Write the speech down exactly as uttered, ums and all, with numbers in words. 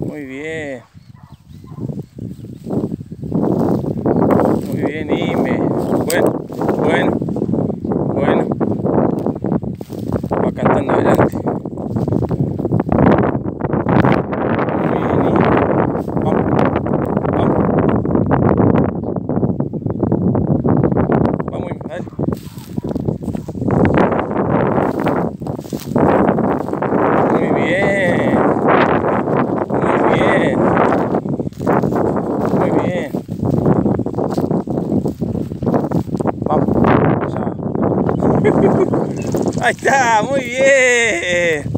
Muy bien. Muy bien, Ime. Bueno, bueno, bueno. Va cantando adelante. Muy bien, Ime. Vamos, vamos. Vamos, Ime, dale. Muy bien. Muy bien. Muy bien. Vamos. Ya. Ahí está, muy bien.